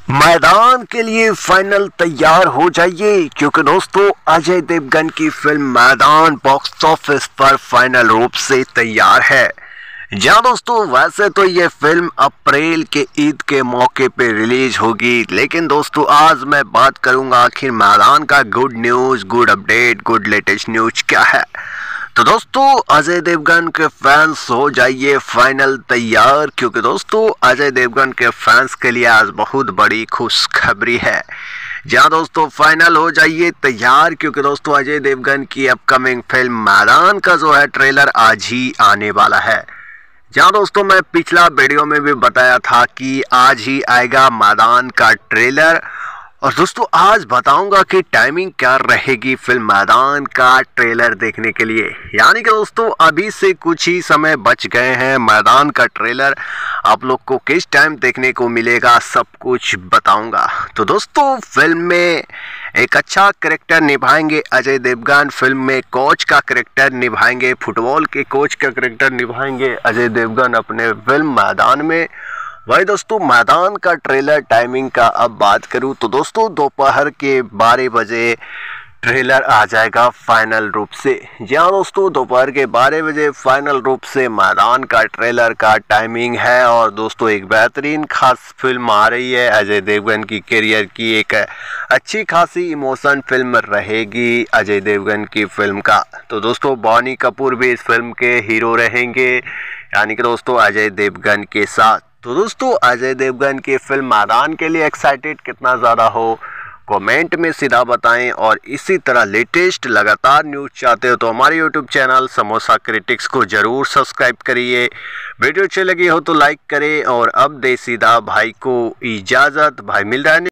मैदान के लिए फाइनल तैयार हो जाइए क्योंकि दोस्तों अजय देवगन की फिल्म मैदान बॉक्स ऑफिस पर फाइनल रूप से तैयार है। जहां दोस्तों वैसे तो ये फिल्म अप्रैल के ईद के मौके पे रिलीज होगी, लेकिन दोस्तों आज मैं बात करूंगा आखिर मैदान का good news, good update, good latest news क्या है। तो दोस्तों अजय देवगन के फैंस हो जाइए फाइनल तैयार क्योंकि दोस्तों अजय देवगन के फैंस के लिए आज बहुत बड़ी खुशखबरी है। जहां दोस्तों फाइनल हो जाइए तैयार क्योंकि दोस्तों अजय देवगन की अपकमिंग फिल्म मैदान का जो है ट्रेलर आज ही आने वाला है। जहां दोस्तों मैं पिछला वीडियो में भी बताया था कि आज ही आएगा मैदान का ट्रेलर, और दोस्तों आज बताऊंगा कि टाइमिंग क्या रहेगी फिल्म मैदान का ट्रेलर देखने के लिए। यानी कि दोस्तों अभी से कुछ ही समय बच गए हैं, मैदान का ट्रेलर आप लोग को किस टाइम देखने को मिलेगा सब कुछ बताऊंगा। तो दोस्तों फिल्म में एक अच्छा कैरेक्टर निभाएंगे अजय देवगन, फिल्म में कोच का कैरेक्टर निभाएंगे, फुटबॉल के कोच का कैरेक्टर निभाएंगे अजय देवगन अपने फिल्म मैदान में। भाई दोस्तों मैदान का ट्रेलर टाइमिंग का अब बात करूं तो दोस्तों दोपहर के 12 बजे ट्रेलर आ जाएगा फाइनल रूप से। जी हाँ दोस्तों दोपहर के 12 बजे फाइनल रूप से मैदान का ट्रेलर का टाइमिंग है। और दोस्तों एक बेहतरीन खास फिल्म आ रही है, अजय देवगन की करियर की एक अच्छी खासी इमोशन फिल्म रहेगी अजय देवगन की फिल्म का। तो दोस्तों बोनी कपूर भी इस फिल्म के हीरो रहेंगे, यानी कि दोस्तों अजय देवगन के साथ। तो दोस्तों अजय देवगन की फिल्म मैदान के लिए एक्साइटेड कितना ज़्यादा हो कमेंट में सीधा बताएं। और इसी तरह लेटेस्ट लगातार न्यूज़ चाहते हो तो हमारे यूट्यूब चैनल समोसा क्रिटिक्स को ज़रूर सब्सक्राइब करिए। वीडियो अच्छी लगी हो तो लाइक करें। और अब दे सीधा भाई को इजाज़त, भाई मिल रहा है।